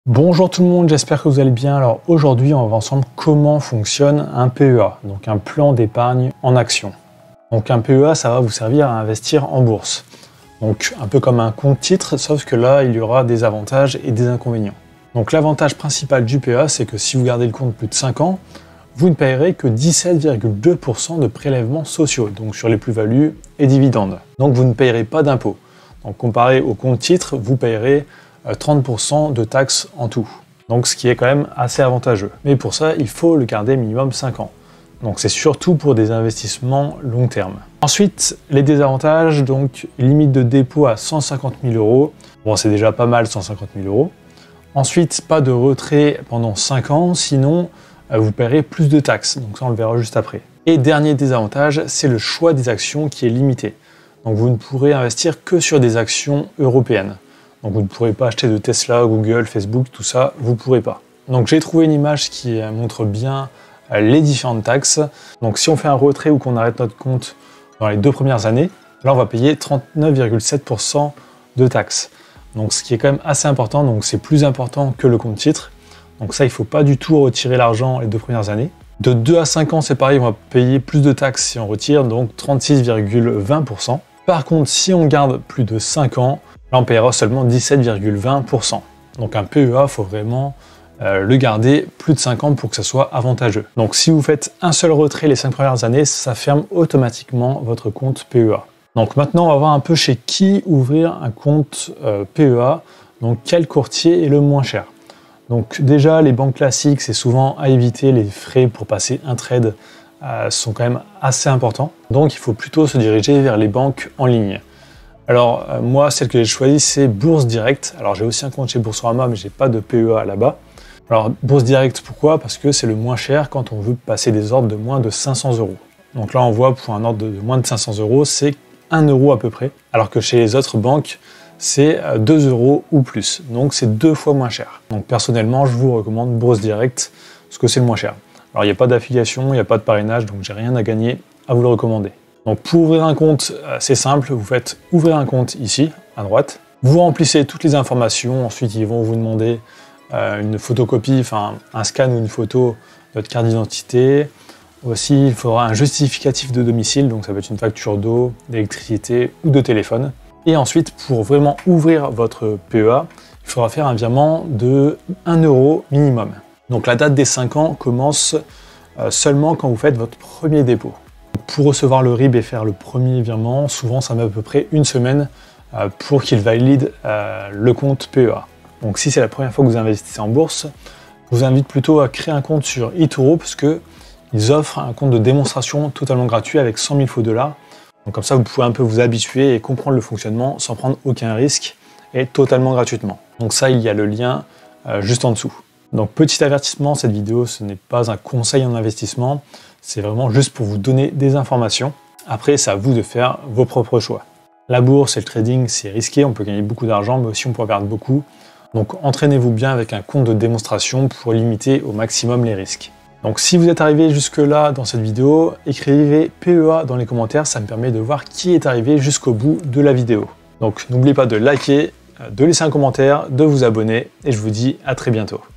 Bonjour tout le monde, j'espère que vous allez bien. Alors aujourd'hui, on va voir ensemble comment fonctionne un PEA, donc un plan d'épargne en action. Donc un PEA, ça va vous servir à investir en bourse. Donc un peu comme un compte titre, sauf que là, il y aura des avantages et des inconvénients. Donc l'avantage principal du PEA, c'est que si vous gardez le compte plus de 5 ans, vous ne payerez que 17,2% de prélèvements sociaux, donc sur les plus-values et dividendes. Donc vous ne payerez pas d'impôts. Donc comparé au compte titre, vous payerez 30% de taxes en tout. Donc ce qui est quand même assez avantageux. Mais pour ça, il faut le garder minimum 5 ans. Donc c'est surtout pour des investissements long terme. Ensuite, les désavantages, donc limite de dépôt à 150 000 €. Bon, c'est déjà pas mal 150 000 €. Ensuite, pas de retrait pendant 5 ans, sinon vous paierez plus de taxes. Donc ça, on le verra juste après. Et dernier désavantage, c'est le choix des actions qui est limité. Donc vous ne pourrez investir que sur des actions européennes. Donc vous ne pourrez pas acheter de Tesla, Google, Facebook, tout ça, vous ne pourrez pas. Donc j'ai trouvé une image qui montre bien les différentes taxes. Donc si on fait un retrait ou qu'on arrête notre compte dans les 2 premières années, là on va payer 39,7% de taxes. Donc ce qui est quand même assez important, donc c'est plus important que le compte titre. Donc ça, il ne faut pas du tout retirer l'argent les 2 premières années. De 2 à 5 ans, c'est pareil, on va payer plus de taxes si on retire, donc 36,20%. Par contre, si on garde plus de 5 ans, là, on paiera seulement 17,20%. Donc un PEA, il faut vraiment le garder plus de 5 ans pour que ça soit avantageux. Donc si vous faites un seul retrait les 5 premières années, ça ferme automatiquement votre compte PEA. Donc maintenant, on va voir un peu chez qui ouvrir un compte PEA. Donc quel courtier est le moins cher. Donc déjà, les banques classiques, c'est souvent à éviter. Les frais pour passer un trade sont quand même assez importants. Donc il faut plutôt se diriger vers les banques en ligne. Alors moi, celle que j'ai choisie, c'est Bourse Direct. Alors j'ai aussi un compte chez Boursorama, mais j'ai pas de PEA là-bas. Alors Bourse Direct, pourquoi? Parce que c'est le moins cher quand on veut passer des ordres de moins de 500 €. Donc là, on voit pour un ordre de moins de 500 €, c'est 1 € à peu près. Alors que chez les autres banques, c'est 2 € ou plus. Donc c'est 2 fois moins cher. Donc personnellement, je vous recommande Bourse Direct, parce que c'est le moins cher. Alors il n'y a pas d'affiliation, il n'y a pas de parrainage, donc j'ai rien à gagner à vous le recommander. Donc pour ouvrir un compte, c'est simple, vous faites ouvrir un compte ici, à droite. Vous remplissez toutes les informations, ensuite ils vont vous demander une photocopie, enfin un scan ou une photo de votre carte d'identité. Aussi, il faudra un justificatif de domicile, donc ça peut être une facture d'eau, d'électricité ou de téléphone. Et ensuite, pour vraiment ouvrir votre PEA, il faudra faire un virement de 1 € minimum. Donc la date des 5 ans commence seulement quand vous faites votre premier dépôt. Pour recevoir le RIB et faire le premier virement, souvent ça met à peu près une semaine pour qu'il valide le compte PEA. Donc si c'est la première fois que vous investissez en bourse, je vous invite plutôt à créer un compte sur eToro parce qu'ils offrent un compte de démonstration totalement gratuit avec 100 000 faux $. Donc comme ça, vous pouvez un peu vous habituer et comprendre le fonctionnement sans prendre aucun risque et totalement gratuitement. Donc ça, il y a le lien juste en dessous. Donc petit avertissement, cette vidéo, ce n'est pas un conseil en investissement, c'est vraiment juste pour vous donner des informations. Après, c'est à vous de faire vos propres choix. La bourse et le trading, c'est risqué, on peut gagner beaucoup d'argent, mais aussi on peut perdre beaucoup. Donc entraînez-vous bien avec un compte de démonstration pour limiter au maximum les risques. Donc si vous êtes arrivé jusque-là dans cette vidéo, écrivez PEA dans les commentaires, ça me permet de voir qui est arrivé jusqu'au bout de la vidéo. Donc n'oubliez pas de liker, de laisser un commentaire, de vous abonner, et je vous dis à très bientôt.